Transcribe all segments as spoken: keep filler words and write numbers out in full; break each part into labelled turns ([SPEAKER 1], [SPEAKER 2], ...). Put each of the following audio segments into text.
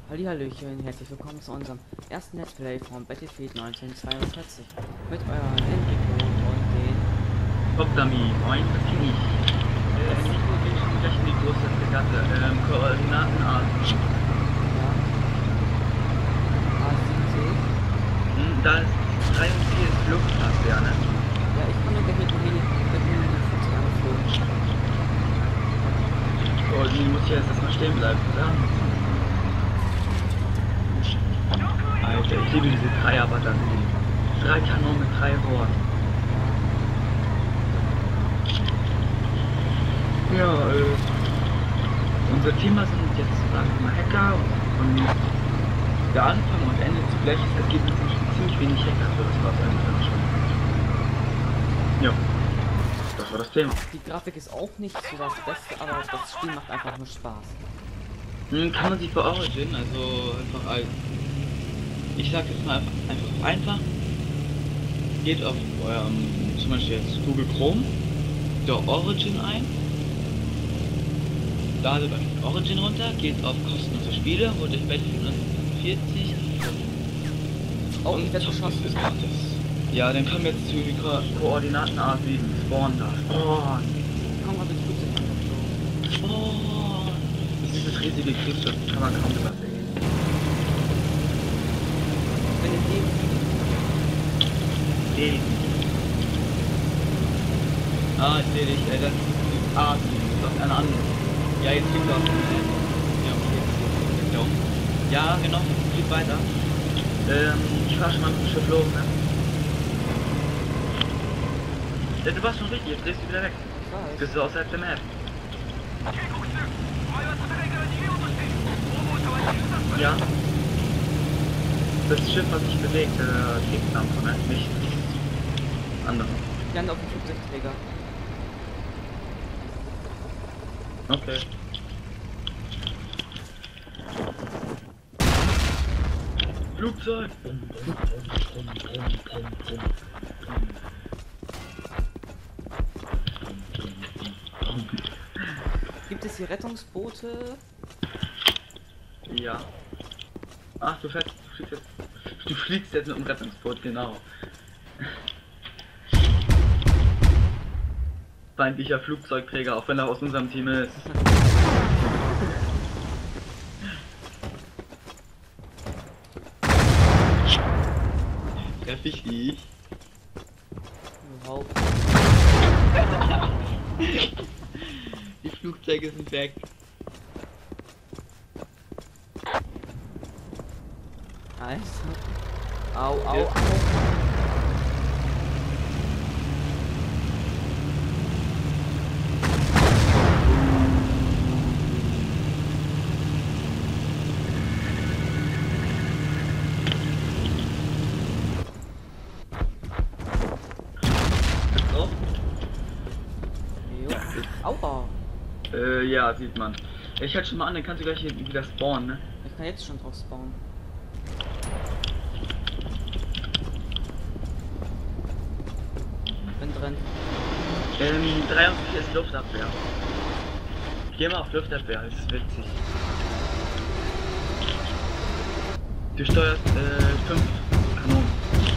[SPEAKER 1] Hallihallöchen, herzlich willkommen zu unserem ersten Let's Play von Battlefield neunzehnhundertzweiundvierzig mit euren Enrico und den
[SPEAKER 2] Popdami, moin, das bin ich. Äh, Nico, wir schon gleich in die große Fregatte, ähm, Koordinaten A.
[SPEAKER 1] ja, A siebzig.
[SPEAKER 2] Hm, da ist drei und vier ist Luftabwehr, ne?
[SPEAKER 1] Ja, ich komme gleich mit dem Heli mit dem Helikopter angeflogen.
[SPEAKER 2] Oh, die muss ja jetzt erstmal stehen bleiben, oder? Alter, ich liebe diese Dreier-Batterien. Drei Kanonen mit drei Rohren. Ja, äh, unsere Teamer sind jetzt, sagen wir mal, Hacker und der Anfang und Ende zugleich ist das Ergebnis ziemlich wenig Hacker, so das war's eigentlich schon. Ja, das war das Thema.
[SPEAKER 1] Die Grafik ist auch nicht so das Beste, aber das Spiel macht einfach nur Spaß.
[SPEAKER 2] Nun kann man sich bei Origin, also einfach als, ich sag jetzt mal einfach, einfach, einfach geht auf eurem, zum Beispiel jetzt Google Chrome, der Origin ein, ladet beim Origin runter, geht auf kostenlose Spiele, holt euch Battlefield neunzehnhundertvierzig
[SPEAKER 1] Oh,
[SPEAKER 2] und
[SPEAKER 1] ich werde geschossen.
[SPEAKER 2] ist gratis. Ja, dann kommen wir jetzt zu die Ko Koordinaten A sieben, Spawn da, Spawn,
[SPEAKER 1] Komm mal mit Flugzeug angeflogen.
[SPEAKER 2] Spawn. Das ist dieses riesige Kriegsschiff, kann man kaum übersehen.
[SPEAKER 1] Wenn ihr den
[SPEAKER 2] Gegen. Ah, ich sehe dich, ey, das ist A sieben, das ist eine andere. Ja, jetzt fliegt er auf den Ja, okay, jetzt fliegt er um. Ja, genau, fliegt weiter. Ähm, ich fahr schon mal mit dem Schiff los, ne? Ja, du warst schon richtig, jetzt drehst du wieder weg.
[SPEAKER 1] Ich weiß.
[SPEAKER 2] Bist du außerhalb der Map. Ja. Das Schiff, was sich bewegt, der Kriegsdampfer, ne? Nicht das andere.
[SPEAKER 1] Ich lande auf dem Flugzeugträger.
[SPEAKER 2] Okay. Flugzeug! Bum, bum, bum, bum, bum, bum, bum.
[SPEAKER 1] Gibt es hier Rettungsboote?
[SPEAKER 2] Ja. Ach, du fährst, du fliegst jetzt, du fliegst jetzt mit dem Rettungsboot, genau. Feindlicher Flugzeugträger, auch wenn er aus unserem Team ist. Treff ich dich?
[SPEAKER 1] Überhaupt.
[SPEAKER 2] Die Flugzeuge sind weg.
[SPEAKER 1] Alter. Au, au,
[SPEAKER 2] Ja.
[SPEAKER 1] au.
[SPEAKER 2] Drauf?
[SPEAKER 1] Jo. Aua.
[SPEAKER 2] Äh, ja, sieht man. Ich halte schon mal an, dann kannst du gleich hier wieder spawnen, ne?
[SPEAKER 1] Ich kann jetzt schon drauf spawnen. Bin drin.
[SPEAKER 2] Ähm, drei und vier ist Luftabwehr. Geh mal auf Luftabwehr, das ist witzig. Du steuerst, äh, fünf Kanonen.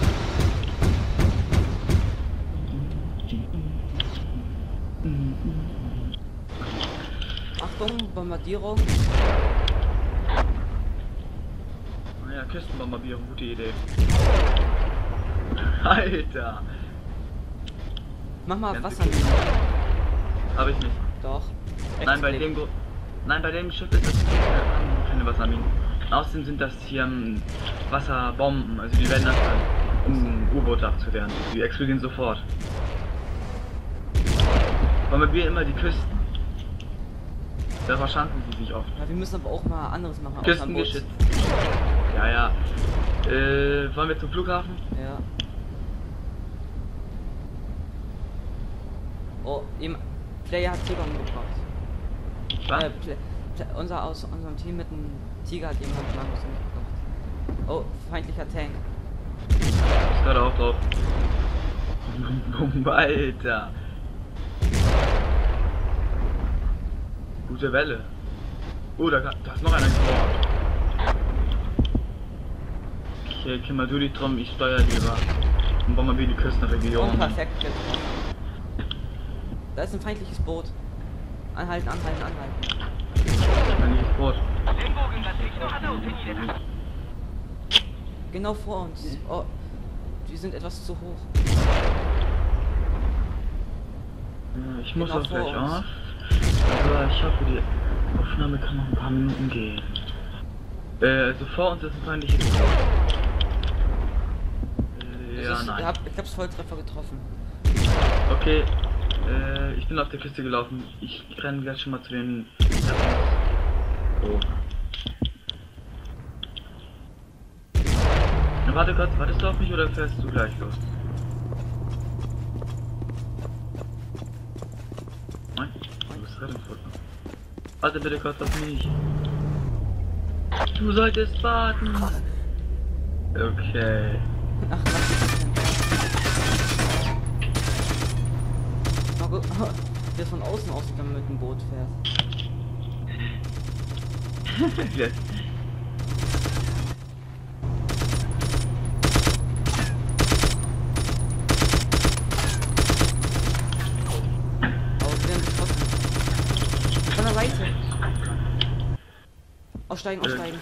[SPEAKER 1] Achtung, Bombardierung.
[SPEAKER 2] Naja, Küstenbombardierung, gute Idee. Alter!
[SPEAKER 1] Mach mal
[SPEAKER 2] Ganze
[SPEAKER 1] Wasser.
[SPEAKER 2] Kiste. Hab ich nicht.
[SPEAKER 1] Doch.
[SPEAKER 2] Nein, bei
[SPEAKER 1] Rechtsklick.
[SPEAKER 2] dem Gro Nein, bei dem Schiff ist das äh, keine Wasserminen. Außerdem sind das hier ähm, Wasserbomben, also die werden das dann, um U-Boote abzuwehren. Die explodieren sofort. Bombardieren immer die Küsten. Da verschanzen sie sich oft.
[SPEAKER 1] Ja, wir müssen aber auch mal anderes machen. außer am Boot.
[SPEAKER 2] Küstengeschützt. Ja, ja. Äh, wollen wir zum Flughafen?
[SPEAKER 1] Ja. Oh, ihm Player hat Tiger umgebracht.
[SPEAKER 2] Was?
[SPEAKER 1] Äh, Pla Pla unser aus unserem Team mit einem Tiger hat jemand Markus umgebracht. Oh, feindlicher Tank.
[SPEAKER 2] Ich gerade auch drauf. Alter. Gute Welle. Oh, da, da ist noch einer gespawnt. Okay, kümmere du dich drum, ich steuere lieber. Und bauen wir wieder die Küstenregion.
[SPEAKER 1] Und perfekt getroffen. Da ist ein feindliches Boot. Anhalten, anhalten, anhalten.
[SPEAKER 2] Feindliches Boot.
[SPEAKER 1] Genau vor uns. Oh, die sind etwas zu hoch.
[SPEAKER 2] Ja, ich muss
[SPEAKER 1] Genau
[SPEAKER 2] auch
[SPEAKER 1] vor
[SPEAKER 2] gleich
[SPEAKER 1] uns.
[SPEAKER 2] auf. Aber ich hoffe, die Aufnahme kann noch ein paar Minuten gehen. Äh, also vor uns ist ein feindliches Boot. Äh, ja,
[SPEAKER 1] ist,
[SPEAKER 2] nein.
[SPEAKER 1] Ich, hab, ich hab's Volltreffer getroffen.
[SPEAKER 2] Okay, äh, ich bin auf der Küste gelaufen. Ich renne gleich schon mal zu den... Oh. Na, warte kurz, wartest du auf mich oder fährst du gleich los? Nein, du bist Rettungsboot. Warte bitte kurz auf mich. Du solltest warten. Okay.
[SPEAKER 1] Ach, was ist das denn? Oh, gut. Der ist von außen ausgegangen, mit dem Boot fährt.
[SPEAKER 2] Yes.
[SPEAKER 1] Aber wir werden geschossen. Von der Seite. Aussteigen, aussteigen.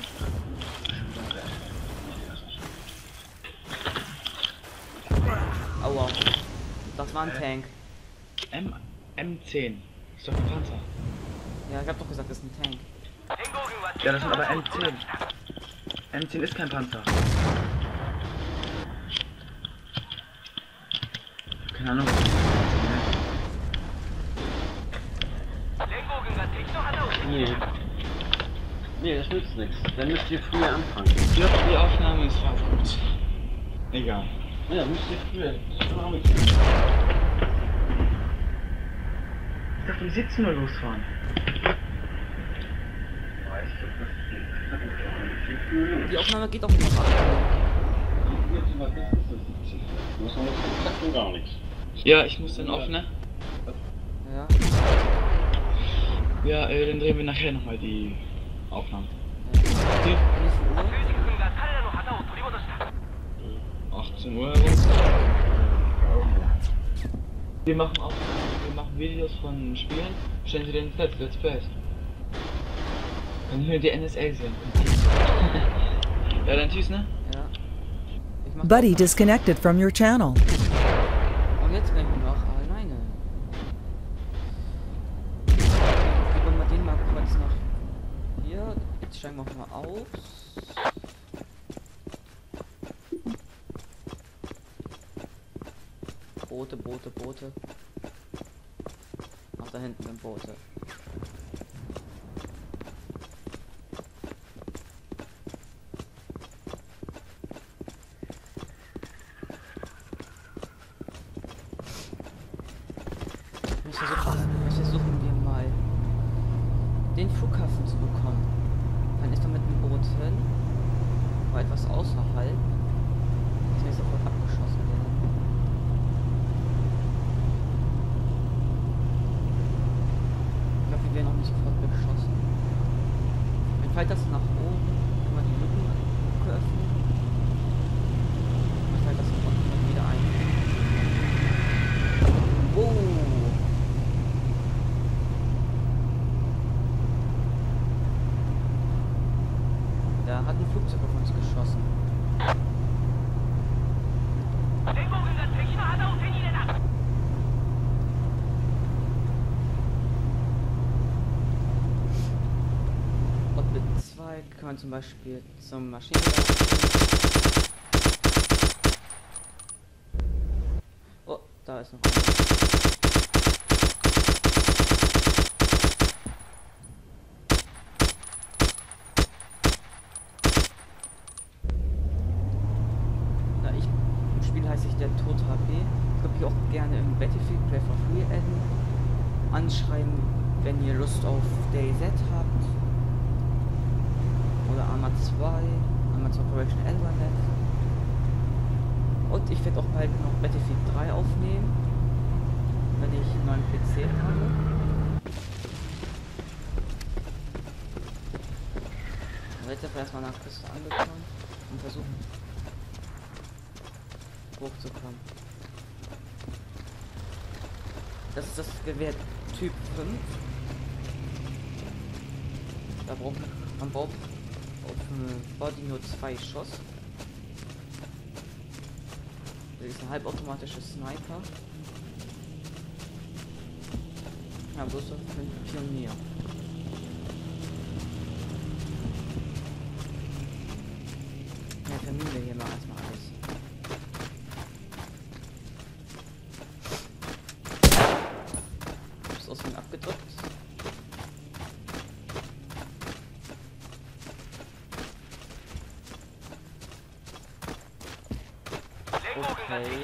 [SPEAKER 1] Aua. Das war ein Tank.
[SPEAKER 2] M M10. Ist doch ein Panzer.
[SPEAKER 1] Ja, ich hab doch gesagt, das ist ein Tank.
[SPEAKER 2] Ja, das sind aber M zehn. M zehn ist kein Panzer. Keine Ahnung.
[SPEAKER 3] Nee. Nee, das nützt nichts. Dann müsst ihr früher anfangen.
[SPEAKER 2] Ja, die Aufnahme ist verrückt. Egal.
[SPEAKER 3] Ja, müsst ihr früher.
[SPEAKER 2] Ich dachte um siebzehn Uhr losfahren.
[SPEAKER 1] Die Aufnahme geht auch nur noch acht
[SPEAKER 3] Minuten. Gar nichts.
[SPEAKER 2] Ja, ich muss dann auf, ne?
[SPEAKER 1] Ja.
[SPEAKER 2] Ja, äh, dann drehen wir nachher nochmal die Aufnahmen.
[SPEAKER 1] ja.
[SPEAKER 2] Okay.
[SPEAKER 1] Wie viel Uhr?
[SPEAKER 2] achtzehn Uhr herum. Wir machen auch, wir machen Videos von Spielen, stellen sie den Let's Let's Plays. Dann hören die N S A sehen. Ja, dann tschüss, ne?
[SPEAKER 1] Ja. Ich mach
[SPEAKER 4] Buddy
[SPEAKER 1] Aufnahme.
[SPEAKER 4] disconnected from your channel.
[SPEAKER 1] Und jetzt bin ich noch alleine. Geben wir mal den mal kurz nach hier. Jetzt steigen wir mal aus. Boote, Boote, Boote. Ach, da hinten sind Boote. Jetzt versuchen, jetzt versuchen wir mal den Flughafen zu bekommen. Dann ist er mit dem Boot hin, war etwas außerhalb. Jetzt will ich sofort abgeschossen werden. Ich glaube, wir werden noch nicht sofort beschossen. Wenn fällt das nach oben, wenn wir die Lücken öffnen, dann fällt das nach unten wieder ein. Wow. Da hat ein Flugzeug auf uns geschossen. Und mit zwei kann man zum Beispiel zum Maschinengewehr. Oh, da ist noch einer. Na, ich, im Spiel heiße ich der Tod H P. Ich glaube, ich auch gerne im Battlefield Play for Free adden. Anschreiben, wenn ihr Lust auf DayZ habt. Oder Arma zwei, Arma zwei Correction Elbanet. Und ich werde auch bald noch Battlefield drei aufnehmen, wenn ich einen neuen P C habe. Jetzt erstmal nach Küste angekommen und versuchen hochzukommen. Das ist das Gewehr Typ fünf. Da braucht man braucht auf dem Body nur zwei Schuss. Das ist ein halbautomatischer Sniper. Ja, bloß für den Pionier. Ja, verminen wir hier mal erstmal alles. Ist aus dem abgedrückt. Okay.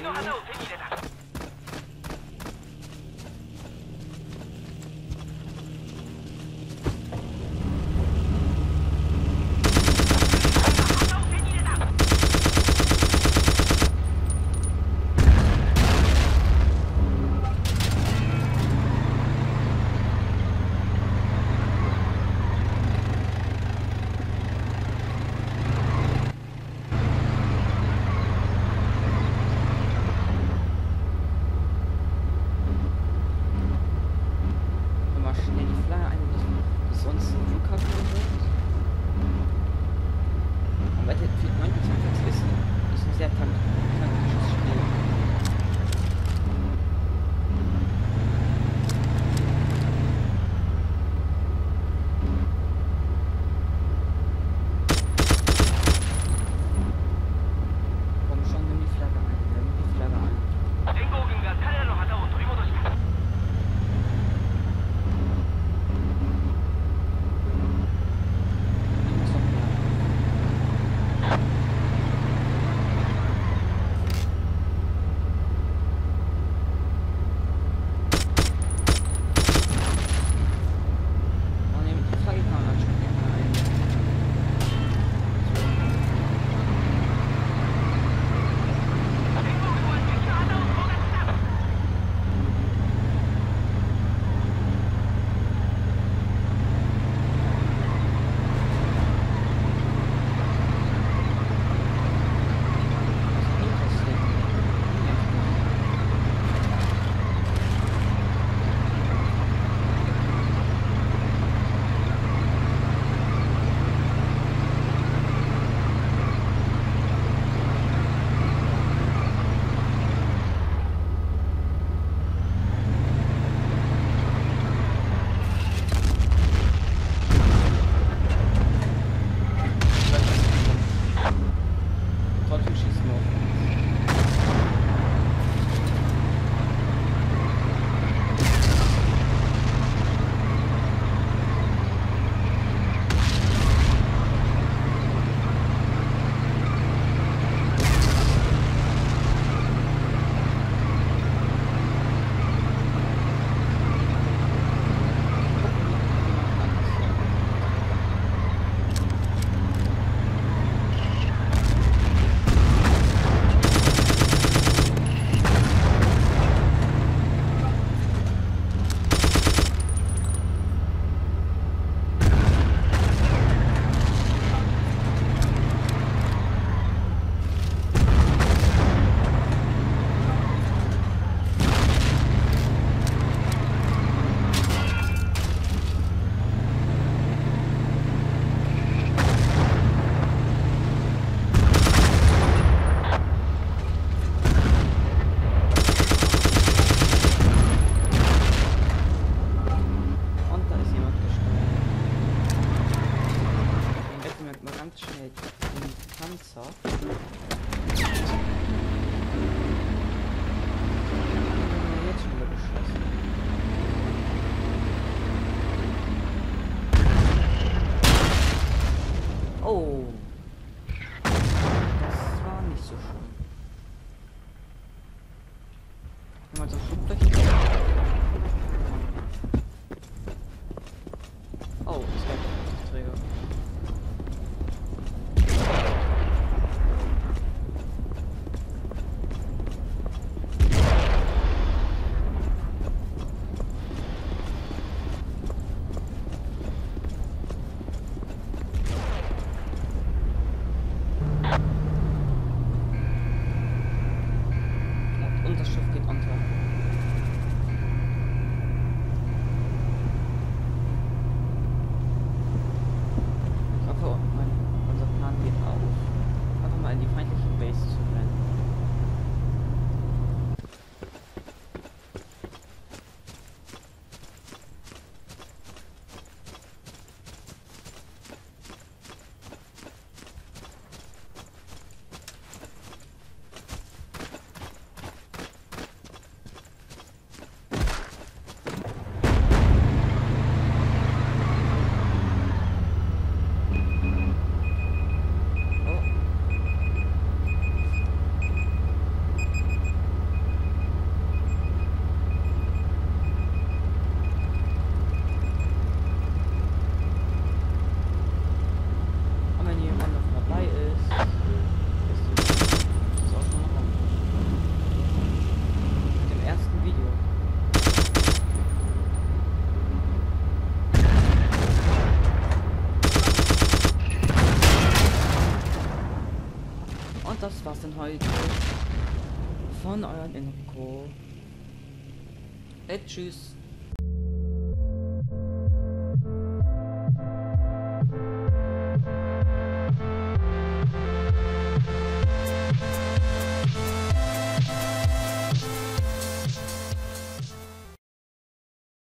[SPEAKER 1] war's denn heute von euren Enrico. Äh, tschüss.